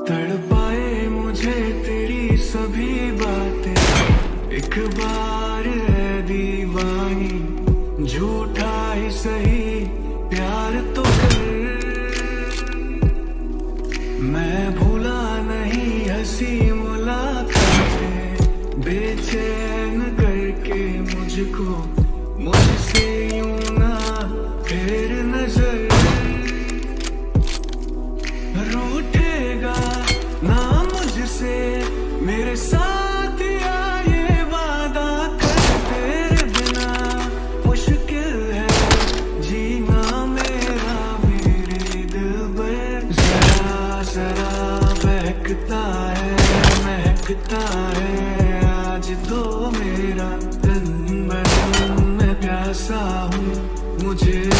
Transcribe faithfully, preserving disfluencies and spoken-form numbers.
तड़पाए मुझे तेरी सभी बातें, एक बार है दीवानी, झूठा ही सही प्यार तो कर। मैं भूला नहीं हंसी मुलाकातें, बेचैन करके मुझको मुझसे यूं ना फेर नजर। रूठेगा ना मुझसे मेरे साथ या ये वादा कर, तेरे बिना मुश्किल है जीना मेरा मेरे दिलबर। जरा जरा बहकता है महकता है आज तो मेरा तन बदन, मैं प्यासा हूँ मुझे